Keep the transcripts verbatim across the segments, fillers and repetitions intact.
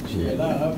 שאלה הרב,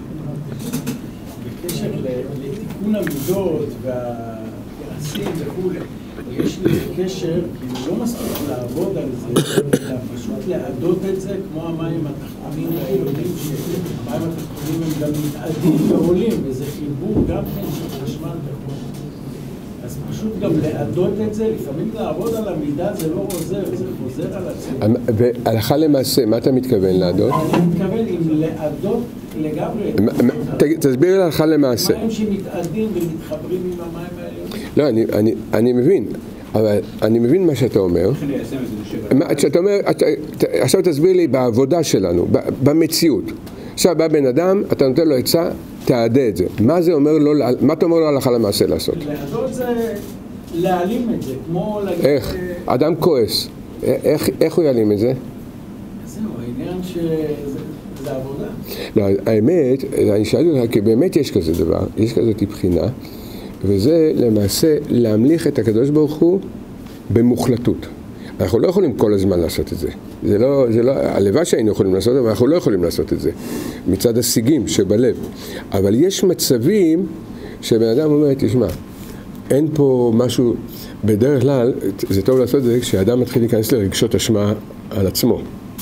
בקשר לתיקון המידות והכעסים וכולי, יש לי קשר, כי לא מספיק לעבוד על זה, אלא פשוט לעדות את זה, כמו המים התחתונים והעליונים, שהמים התחתונים הם גם מתעדים ועולים, וזה חיבור גם כן של חשמל וכו'. אז פשוט גם לעדות את זה, לפעמים לעבוד על המידה זה לא עוזר, זה חוזר על עצמו. והלכה למעשה, מה אתה מתכוון לעדות? אני מתכוון עם לעדות לגמרי. תסביר לי הלכה למעשה. מים שמתעדים ומתחברים עם המים האלה. לא, אני מבין, אבל אני מבין מה שאתה אומר. שאתה אומר, עכשיו תסביר לי בעבודה שלנו, במציאות. עכשיו בא בן אדם, אתה נותן לו עצה, תעדה את זה. מה זה אומר לו, מה אתה אומר לו הלכה למעשה לעשות? לעדות זה להעלים את זה, כמו להגיד... איך? אדם כועס. איך הוא יעלים את זה? זהו, העניין שזה עבודה. לא, האמת, אני שאלתי אותך, כי באמת יש כזה דבר, יש כזאת בחינה, וזה למעשה להמליך את הקדוש ברוך הוא במוחלטות. אנחנו לא יכולים כל הזמן לעשות את זה. זה לא, זה לא, הלוואי שהיינו יכולים לעשות את זה, אבל אנחנו לא יכולים לעשות את זה. מצד השיגים שבלב. אבל יש מצבים שבן אדם אומר, תשמע, אין פה משהו, בדרך כלל, זה טוב לעשות את זה כשאדם מתחיל להיכנס לרגשות אשמה על עצמו.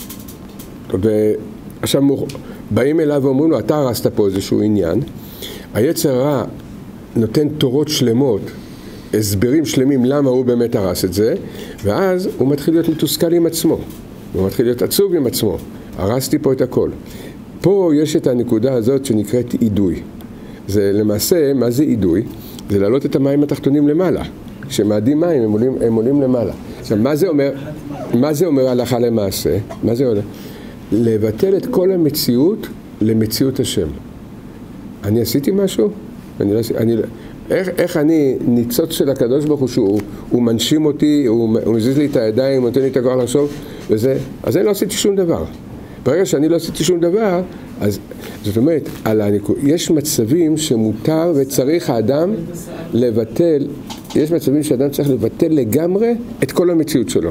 ועכשיו באים אליו ואומרים לו, אתה הרסת פה איזשהו עניין, היצר הרע נותן תורות שלמות, הסברים שלמים למה הוא באמת הרס את זה, ואז הוא מתחיל להיות מתוסכל עם עצמו, הוא מתחיל להיות עצוב עם עצמו, הרסתי פה את הכל. פה יש את הנקודה הזאת שנקראת עידוי. זה למעשה, מה זה עידוי? זה להעלות את המים התחתונים למעלה. כשמאדים מים הם עולים, הם עולים למעלה. עכשיו, מה זה אומר, מה זה אומר הלכה למעשה? מה זה אומר? לבטל את כל המציאות למציאות השם. אני עשיתי משהו? אני לא עשיתי, אני לא... איך, איך אני ניצוץ של הקדוש ברוך הוא שהוא הוא מנשים אותי, הוא, הוא מזיז לי את הידיים, הוא נותן לי את הכוח לחשוב, וזה, אז אני לא עשיתי שום דבר. ברגע שאני לא עשיתי שום דבר, אז זאת אומרת, על הניקוד, יש מצבים שמותר וצריך האדם לבטל, יש מצבים שאדם צריך לבטל לגמרי את כל המציאות שלו.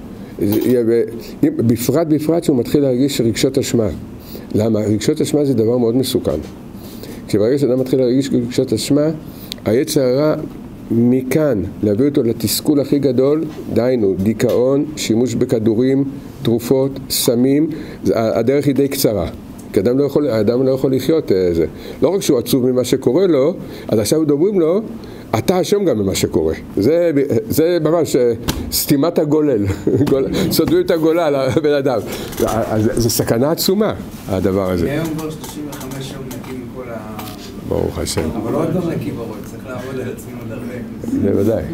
בפרט בפרט שהוא מתחיל להרגיש רגשות אשמה. למה? רגשות אשמה זה דבר מאוד מסוכן. כשברגע שאדם מתחיל להרגיש רגשות אשמה, היצר הרע מכאן להביא אותו לתסכול הכי גדול, דיינו, דיכאון, שימוש בכדורים, תרופות, סמים, הדרך היא די קצרה. כי אדם לא יכול, האדם לא יכול לחיות זה. לא רק שהוא עצוב ממה שקורה לו, אז עכשיו דוברים לו, אתה אשם גם ממה שקורה. זה, זה ממש סתימת הגולל, סודרים את הגולל לבן אדם. זה סכנה עצומה, הדבר הזה. היום כבר שלושים וחמש יום נקים מכל ה... ברוך השם. אבל לא עוד לא נקים בראש, צריך לעבוד על עצמנו עוד הרבה.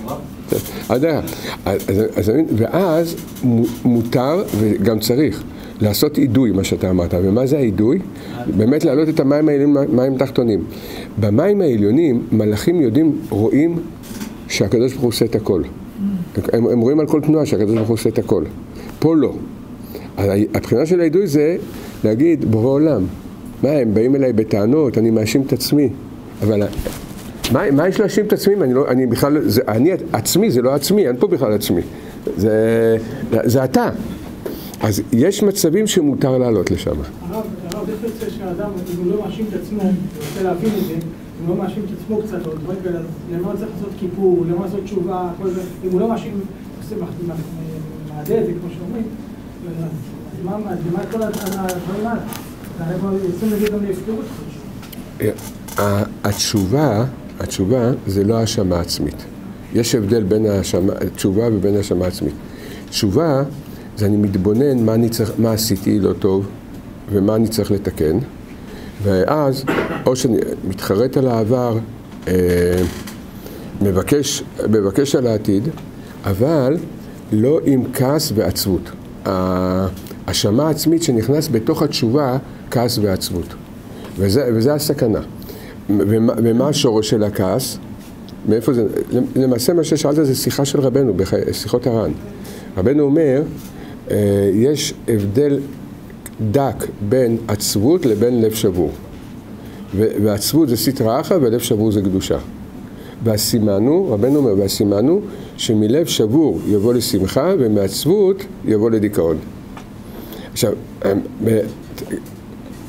בוודאי. ואז מותר וגם צריך לעשות עידוי, מה שאתה אמרת. ומה זה העידוי? באמת להעלות את המים העליונים, מים תחתונים. במים העליונים, מלאכים יודעים, רואים שהקדוש ברוך הוא עושה את הכל. הם, הם רואים על כל תנועה שהקדוש ברוך הוא עושה את הכל. פה לא. הבחינה של העידוי זה להגיד, בורא עולם, מה, הם באים אליי בטענות, אני מאשים את עצמי. אבל מה, מה יש להאשים את עצמי? אני, לא, אני בכלל, זה, אני עצמי, זה לא עצמי, אין פה בכלל עצמי. זה, זה אתה. אז יש מצבים שמותר לעלות לשם. הרב, הרב, איך יוצא שהאדם, אם הוא לא מאשים את עצמו, הוא רוצה להבין את זה, אם הוא לא מאשים את עצמו קצת, או דברים כאלה, למה צריך לעשות כיפור, למה לעשות תשובה, כל זה, אם הוא לא מאשים, עושה מעדה את זה, כמו שאומרים, אז מה, מה כל הדברים האלה? אנחנו רוצים להגיד גם להפקרות. התשובה, התשובה זה לא האשמה עצמית. יש הבדל בין התשובה ובין האשמה עצמית. תשובה זה אני מתבונן מה, אני צריך, מה עשיתי לא טוב ומה אני צריך לתקן, ואז או שאני מתחרט על העבר, אה, מבקש, מבקש על העתיד, אבל לא עם כעס ועצבות. האשמה עצמית שנכנס בתוך התשובה, כעס ועצבות. וזה, וזה הסכנה. ומה, ומה השורש של הכעס? מאיפה זה? למעשה מה ששאלת זה שיחה של רבנו, בשיחות הר"ן. רבנו אומר, יש הבדל דק בין עצבות לבין לב שבור. ועצבות זה סטרא אחרא ולב שבור זה קדושה. והסימנו, רבנו אומר, והסימנו שמלב שבור יבוא לשמחה ומעצבות יבוא לדיכאון. עכשיו,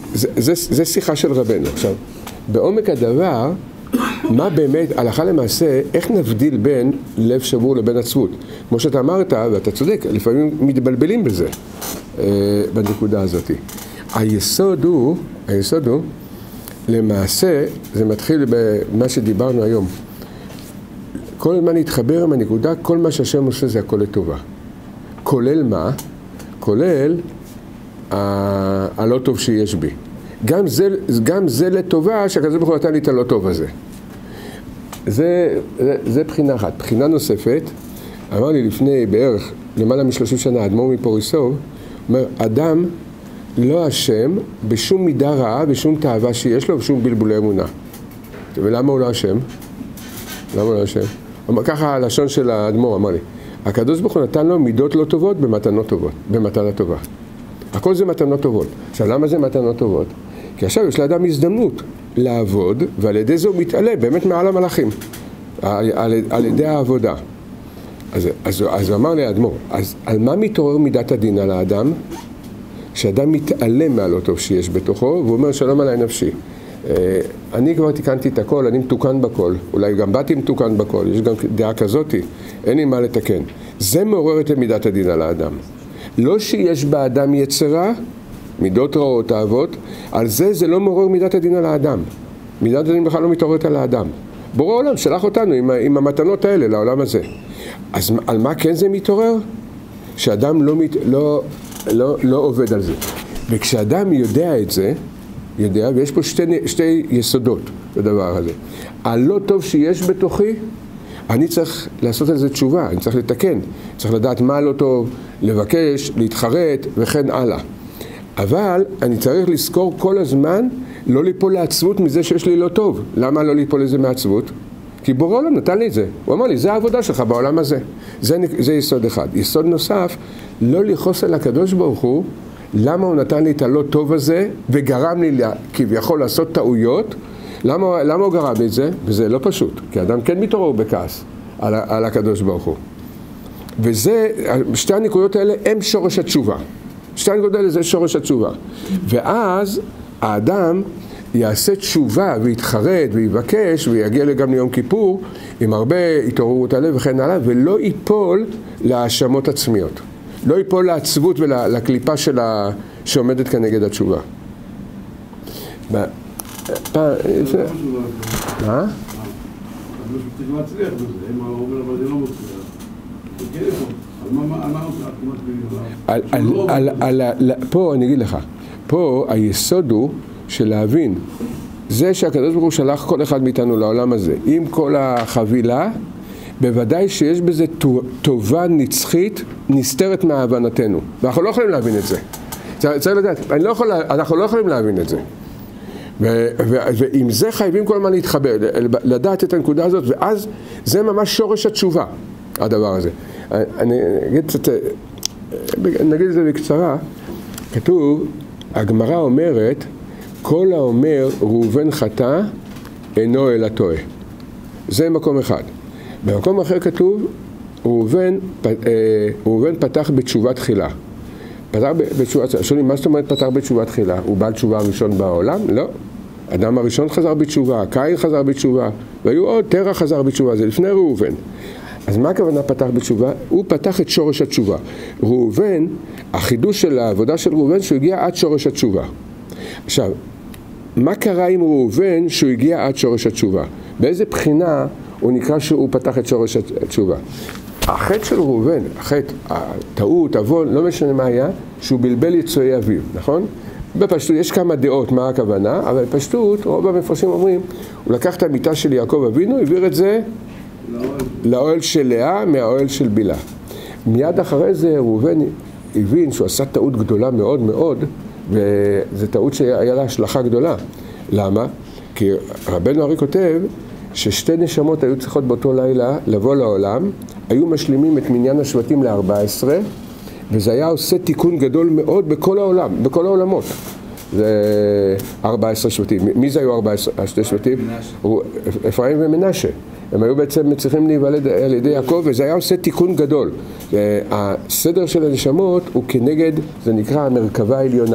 זה, זה, זה שיחה של רבנו. עכשיו, בעומק הדבר, מה באמת, הלכה למעשה, איך נבדיל בין לב שבור לבין עצבות? כמו שאתה אמרת, ואתה צודק, לפעמים מתבלבלים בזה, בנקודה הזאת. היסוד הוא, היסוד הוא, למעשה, זה מתחיל במה שדיברנו היום. כל הזמן להתחבר עם הנקודה, כל מה שהשם עושה זה הכל לטובה. כולל מה? כולל ה- הלא טוב שיש בי. גם זה, גם זה לטובה שהקדוש ברוך הוא נתן לי את הלא טוב הזה. זה, זה, זה בחינה אחת. בחינה נוספת, אמר לי לפני בערך למעלה משלושים שנה, אדמו"ר מפוריסוב, אומר, אדם לא אשם בשום מידה רעה, בשום תאווה שיש לו, בשום בלבולי אמונה. ולמה הוא לא אשם? למה הוא לא אשם? ככה הלשון של האדמו"ר אמר לי, הקדוש ברוך הוא נתן לו מידות לא טובות במתנות טובות, במתנה טובה. הכל זה מתנות טובות. עכשיו, למה זה מתנות טובות? כי עכשיו יש לאדם הזדמנות לעבוד, ועל ידי זה הוא מתעלה באמת מעל המלאכים, על, על, על ידי העבודה. אז, אז, אז אמר לי האדמו"ר, אז על מה מתעורר מידת הדין על האדם? כשאדם מתעלם מהלא טוב שיש בתוכו, והוא אומר שלום עליי נפשי. אני כבר תיקנתי את הכל, אני מתוקן בכל, אולי גם באתי מתוקן בכל, יש גם דעה כזאת, אין לי מה לתקן. זה מעורר את מידת הדין על האדם. לא שיש באדם יצרה, מידות רעות, אהבות, על זה זה לא מעורר מידת הדין על האדם. מידת הדין בכלל לא מתעוררת על האדם. בורא העולם שלח אותנו עם, עם המתנות האלה לעולם הזה. אז על מה כן זה מתעורר? שאדם לא, מת, לא, לא, לא עובד על זה. וכשאדם יודע את זה, יודע, ויש פה שתי, שתי יסודות בדבר הזה. הלא טוב שיש בתוכי, אני צריך לעשות על זה תשובה, אני צריך לתקן, צריך לדעת מה לא טוב, לבקש, להתחרט וכן הלאה. אבל אני צריך לזכור כל הזמן לא ליפול לעצבות מזה שיש לי לא טוב. למה לא ליפול לזה מעצבות? כי בורא עולם נתן לי את זה. הוא אמר לי, זה העבודה שלך בעולם הזה. זה, זה יסוד אחד. יסוד נוסף, לא לכעוס על הקדוש ברוך הוא, למה הוא נתן לי את הלא טוב הזה וגרם לי כביכול לעשות טעויות. למה, למה הוא גרם לי את זה? וזה לא פשוט, כי האדם כן מתעורר בכעס על, על הקדוש ברוך הוא. וזה, שתי הנקודות האלה הם שורש התשובה. שתי הנקודות האלה זה שורש התשובה. ואז האדם יעשה תשובה ויתחרט ויבקש ויגיע גם ליום כיפור עם הרבה התעוררות הלב וכן הלאה, ולא ייפול להאשמות עצמיות. לא ייפול לעצבות ולקליפה שלה שעומדת כנגד התשובה. מה? מה? אני צריך להצליח בזה, אם הוא אומר אבל זה לא מצליח. פה אני אגיד לך, פה היסוד הוא של להבין, זה שהקדוש ברוך הוא שלח כל אחד מאיתנו לעולם הזה, עם כל החבילה, בוודאי שיש בזה טובה נצחית נסתרת מהבנתנו, ואנחנו לא יכולים להבין את זה. צריך לדעת, אני לא יכול, אנחנו לא יכולים להבין את זה. ועם זה חייבים כל הזמן להתחבר, לדעת את הנקודה הזאת, ואז זה ממש שורש התשובה, הדבר הזה. אני אגיד קצת, נגיד את זה בקצרה, כתוב, הגמרא אומרת, כל האומר ראובן חטא אינו אלא טועה. זה מקום אחד. במקום אחר כתוב, ראובן, ראובן פתח בתשובה תחילה. פתח בתשובה תחילה. שואלים, מה זאת אומרת פתח בתשובה תחילה? הוא בעל תשובה הראשון בעולם? לא. אדם הראשון חזר בתשובה, קין חזר בתשובה, והיו עוד, תרח חזר בתשובה, זה לפני ראובן. אז מה הכוונה פתח בתשובה? הוא פתח את שורש התשובה. ראובן, החידוש של העבודה של ראובן, שהוא הגיע עד שורש התשובה. עכשיו, מה קרה עם ראובן שהוא הגיע עד שורש התשובה? באיזה בחינה הוא נקרא שהוא פתח את שורש התשובה? החטא של ראובן, החטא, הטעות, עוון, לא משנה מה היה, שהוא בלבל יצואי אביו, נכון? בפשטות, יש כמה דעות מה הכוונה, אבל בפשטות, רוב המפרשים אומרים, הוא לקח את המיטה של יעקב אבינו, העביר את זה לאוהל של לאה מהאוהל של בילה. מיד אחרי זה ראובן הבין שהוא עשה טעות גדולה מאוד מאוד, וזו טעות שהיה לה השלכה גדולה. למה? כי רבנו הרי כותב ששתי נשמות היו צריכות באותו לילה לבוא לעולם, היו משלימים את מניין השבטים ל-ארבע עשרה, וזה היה עושה תיקון גדול מאוד בכל העולם, בכל העולמות. זה ארבע עשרה שבטים. מי זה היו ארבע עשרה שתי שבטים? אפרים ומנשה. הם היו בעצם צריכים להיוולד על ידי יעקב, וזה היה עושה תיקון גדול. הסדר של הנשמות הוא כנגד, זה נקרא המרכבה העליונה.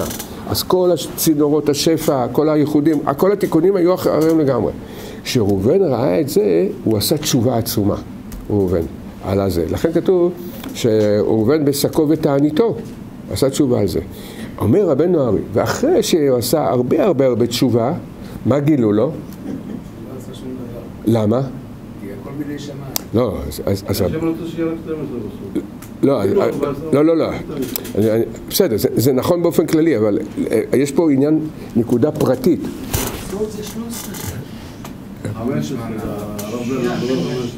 אז כל הצינורות, השפע, כל הייחודים, כל התיקונים היו אחרים לגמרי. כשראובן ראה את זה, הוא עשה תשובה עצומה, ראובן, על הזה. לכן כתוב שראובן בשקו ותעניתו, עשה תשובה על זה. אומר רבנו ארי, ואחרי שהוא עשה הרבה הרבה הרבה תשובה, מה גילו לו? לא עשה שום דבר. למה? כי הכל בידי שמיים. לא, אז... עכשיו אני רוצה שיהיה רק שתים עשרה בסוף. לא, לא, לא, לא. בסדר, זה נכון באופן כללי, אבל יש פה עניין, נקודה פרטית. בסוף זה שלוש עשרה. חמש עשרה, הרב זרע, לא חמש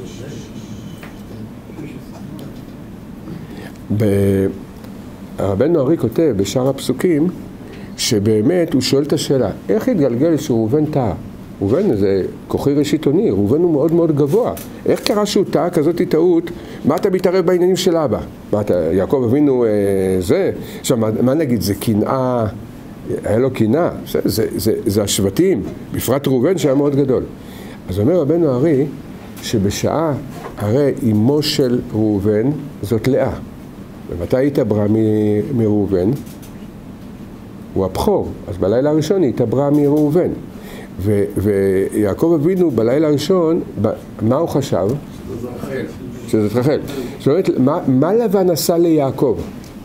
עשרה. רבנו ארי כותב בשאר הפסוקים, שבאמת הוא שואל את השאלה, איך התגלגל שראובן טעה? ראובן זה כוחי ראשיתוני, ראובן הוא מאוד מאוד גבוה. איך קרה שהוא טעה כזאת טעות? מה אתה מתערב בעניינים של אבא? מה אתה, יעקב אבינו אה, זה? עכשיו, מה, מה נגיד, זה קנאה, היה לו קנאה, זה, זה, זה, זה השבטים, בפרט ראובן שהיה מאוד גדול. אז אומר רבנו ארי, שבשעה, הרי אמו של ראובן זאת לאה. ומתי היא התעברה מראובן? הוא הבכור, אז בלילה הראשון היא התעברה מראובן. ו- ויעקב אבינו בלילה הראשון, מה הוא חשב? שזאת רחל. זאת אומרת, מה, מה לבן עשה ליעקב?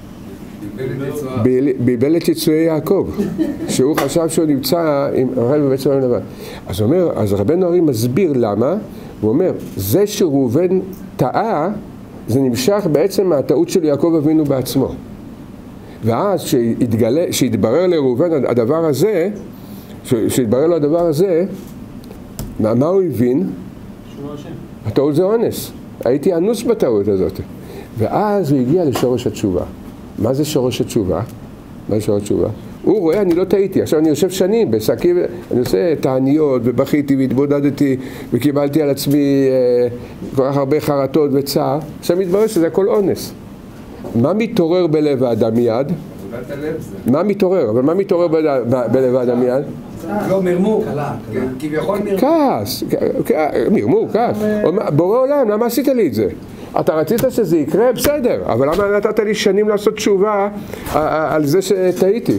ביבל את יצואי יעקב, שהוא חשב שהוא נמצא עם רחל בבית סוהר לבן. אז הוא אומר, אז רבנו ארי מסביר למה, הוא אומר, זה שראובן טעה, זה נמשך בעצם מהטעות של יעקב אבינו בעצמו. ואז שהתברר לראובן הדבר הזה, שהתברר לו הדבר הזה, מה, מה הוא הבין? הטעות זה אונס. הייתי אנוס בטעות הזאת. ואז הוא הגיע לשורש התשובה. מה זה שורש התשובה? מה זה שורש התשובה? הוא רואה, אני לא טעיתי. עכשיו אני יושב שנים בשקי, אני עושה תעניות ובכיתי והתבודדתי וקיבלתי על עצמי אה, כל כך הרבה חרטות וצער. עכשיו מתברר שזה הכל אונס. מה מתעורר בלב האדם מיד? מה מתעורר? אבל מה מתעורר בלב האדם מיד? לא, מרמור. כביכול מרמור. כעס. מרמור, כעס. בורא עולם, למה עשית לי את זה? אתה רצית שזה יקרה? בסדר. אבל למה נתת לי שנים לעשות תשובה על זה שטעיתי?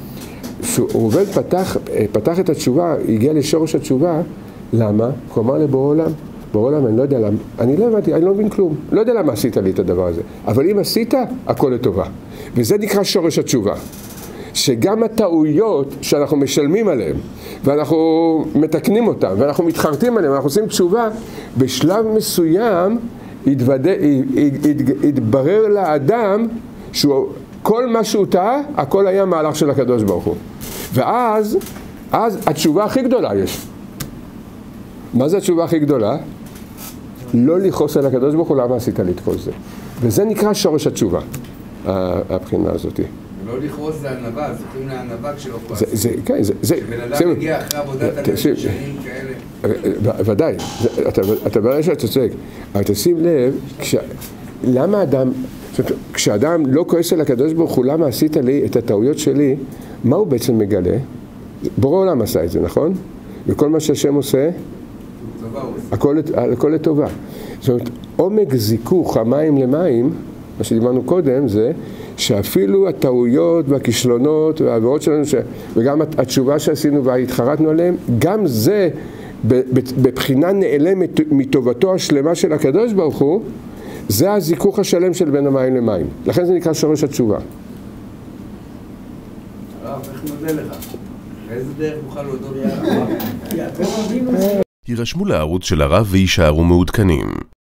ראובן פתח, פתח את התשובה, הגיע לשורש התשובה. למה? הוא אמר לבורא עולם. בורא עולם, אני לא יודע למה. אני לא הבנתי, אני לא מבין כלום. לא יודע למה עשית לי את הדבר הזה. אבל אם עשית, הכל לטובה. וזה נקרא שורש התשובה. שגם הטעויות שאנחנו משלמים עליהן, ואנחנו מתקנים אותן, ואנחנו מתחרטים עליהן, ואנחנו עושים תשובה, בשלב מסוים יתוודא, יתברר לאדם שכל מה שהוא טעה, הכל היה מהלך של הקדוש ברוך הוא. ואז, אז התשובה הכי גדולה יש. מה זה התשובה הכי גדולה? לא לכעוס על הקדוש ברוך הוא, למה עשית לי את כל זה? וזה נקרא שורש התשובה, הבחינה הזאת. לא לכעוס זה ענווה, זוכים לענווה כשלא כועסים. זה, כן, זה, זה... שבן אדם מגיע אחרי עבודת הנפש שנים כאלה. ודאי, אתה ברגע שאתה צודק, אבל תשים לב, למה אדם, כשאדם לא כועס על הקדוש ברוך הוא, למה עשית לי את הטעויות שלי, מה הוא בעצם מגלה? בורא עולם עשה את זה, נכון? וכל מה שהשם עושה, הכל לטובה. זאת אומרת, עומק זיכוך המים למים, מה שדיברנו קודם, זה שאפילו הטעויות והכישלונות והעבירות שלנו, וגם התשובה שעשינו והתחרטנו עליהם, גם זה בבחינה נעלמת מטובתו השלמה של הקדוש ברוך הוא, זה הזיכוך השלם של בין המים למים. לכן זה נקרא שורש התשובה. הרב, איך נודה לך? באיזה דרך נוכל להודות לך? הירשמו לערוץ של הרב וישארו מעודכנים.